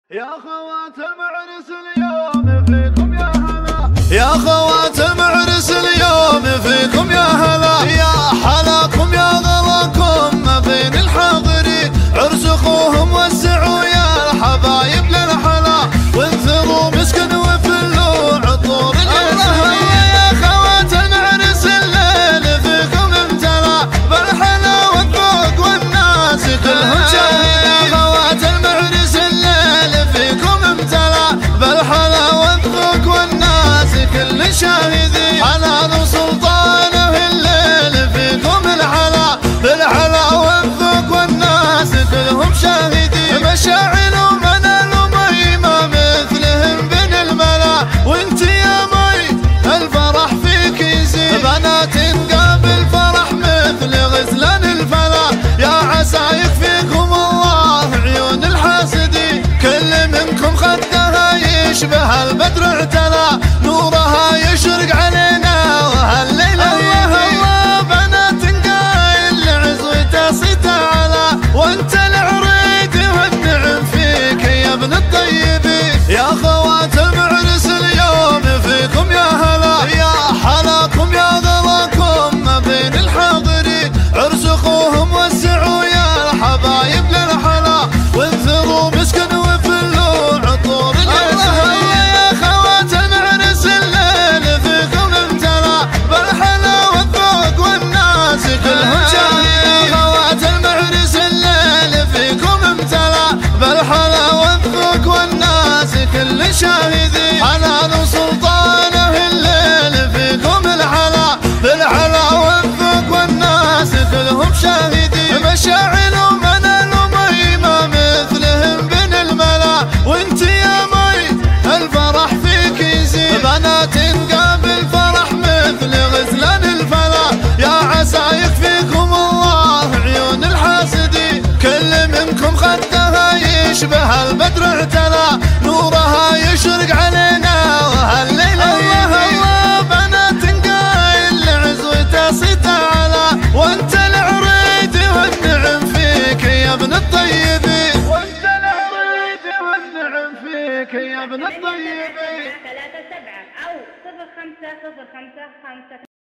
يا خواتم عرس اليوم فيكم يا هلا، يا خواتم عرس اليوم فيكم يا هلا، يا حلاكم يا غلاكم ما بين الحاضرين، عرس اخوهم وسعوا يا الحبايب للحلا، وانثروا مسكن وفلوا عطور اليسر. يا خواتم عرس الليل فيكم امتلا بالحلا والذوق والناس كلهم شاهدين. كل شاهدين حنان وسلطانه الليل فيكم الحلا، بالحلا والذوق والناس كلهم شاهدين. مشاعل ومنال ومي ما مثلهم بين الملا، وانت يا مي الفرح فيك يزيد، بنات قابل فرح مثل غزلان الفلا، يا عسى يكفيكم الله عيون الحاسدين. كل منكم خدها يشبه البدر اعتلى، نورها يشرق علينا وهالليلة الله بنات قايل عزوته ستعلى، وانت العريد والنعم فيك يا ابن الطيبين. يا خواتم عرس اليوم فيكم يا هلا، يا حلاكم يا غلاكم ما بين الحاضرين، عرس اخوهم وسعوا يا الحبايب للحلا، وانثروا مسكن وفلوا عطور اليسر. كل شاهدين حنان وسلطانه الليل فيكم الحلا، بالحلا والذوق والناس كلهم شاهدين. مشاعل ومنال ومي ما مثلهم بين الملا، وانت يا مي الفرح فيك يزيد، بنات قابل فرح مثل غزلان الفلا، يا عسى يكفيكم الله عيون الحاسدين. كل منكم خدها يشبه البدر اعتلى، نورها يشرق علينا وهالليلة الله بنات قايل عزوته ستعلى، وانت العريد والنعم فيك يا ابن الطيبين، وانت العريد والنعم فيك يا ابن الطيبين. 37 أو 0505